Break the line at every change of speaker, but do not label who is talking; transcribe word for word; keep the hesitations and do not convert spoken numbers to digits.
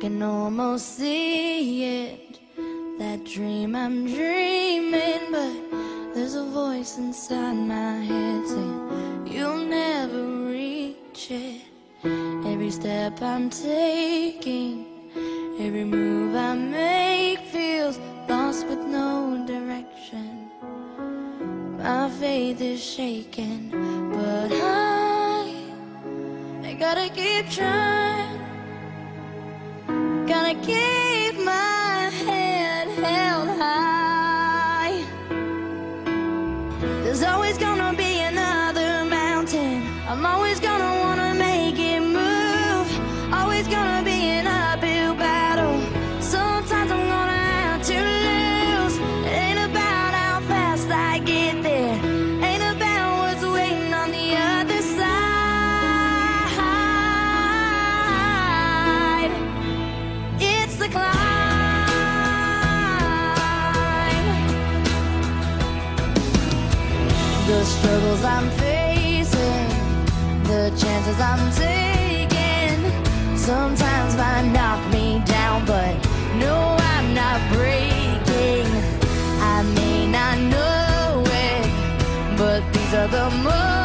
can almost see it, that dream I'm dreaming, but there's a voice inside my head saying you'll never reach it. Every step I'm taking, every move I make feels lost with no direction. My faith is shaking, but I, I gotta keep trying. Gotta keep my head held high. There's always gonna be another mountain. I'm always gonna wanna make it move. Always gonna be an uphill battle. Sometimes I'm gonna have to lose. It ain't about how fast I get there, ain't about what's waiting on the other side. It's the climb. The struggles I'm facing, the chances I'm taking, sometimes might knock me down, but no, I'm not breaking. I may not know it, but these are the moments